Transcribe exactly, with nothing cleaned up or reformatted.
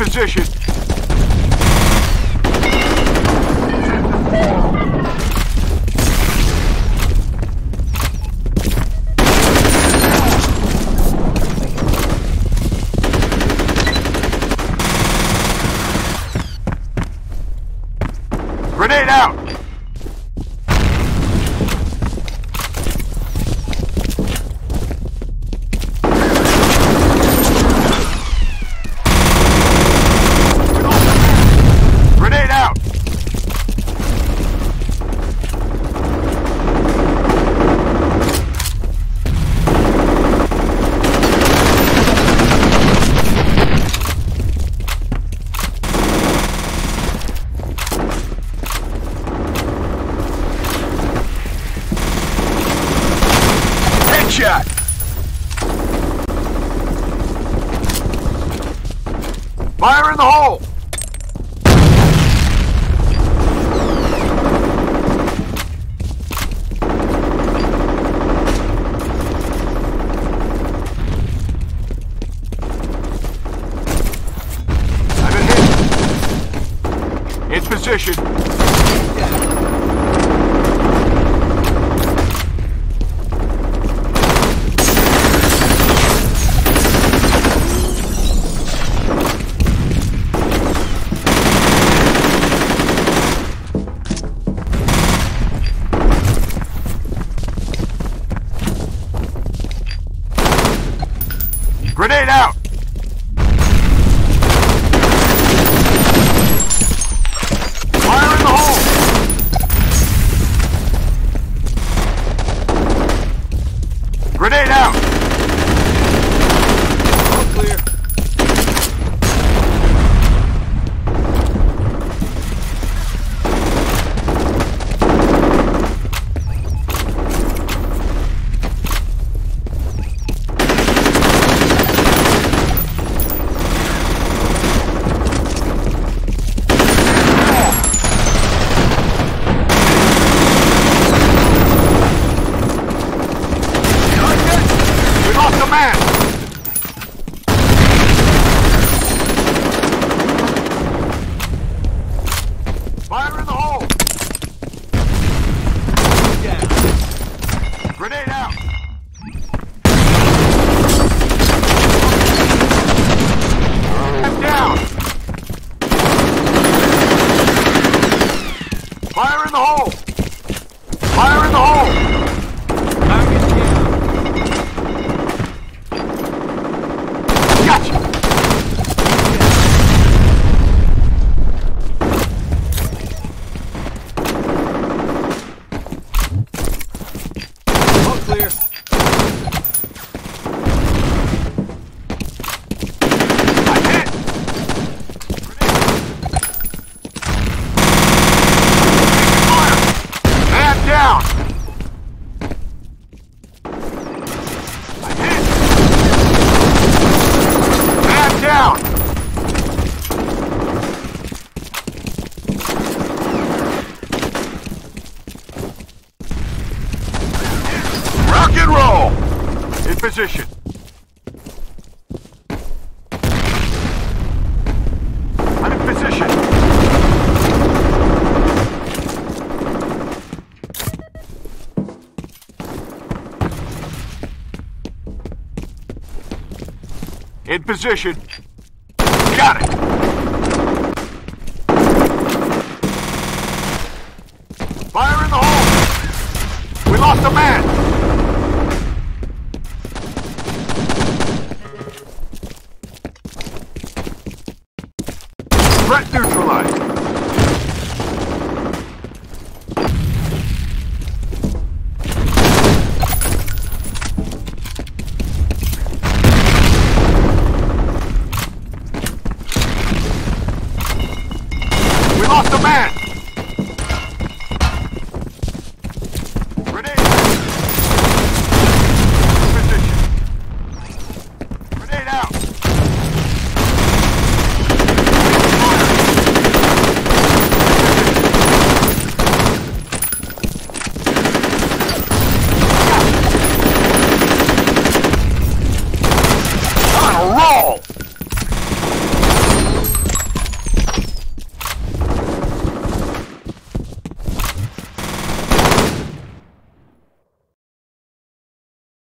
position. Grenade out! Grenade out! Headshot! Fire in the hole! I've been hit. In position. Grenade out! Fire in the hole! Grenade out! All clear. Man! Fire in the hole! Down. Grenade out! I'm down! Fire in the hole! Fire in the hole! Target down! Gotcha! All clear. I'm hit! Fire! Man down! I'm hit! Man down! Rock and roll! In position. I'm in position. In position. Got it! Fire in the hole! We lost a man! Threat neutralized! We lost a man!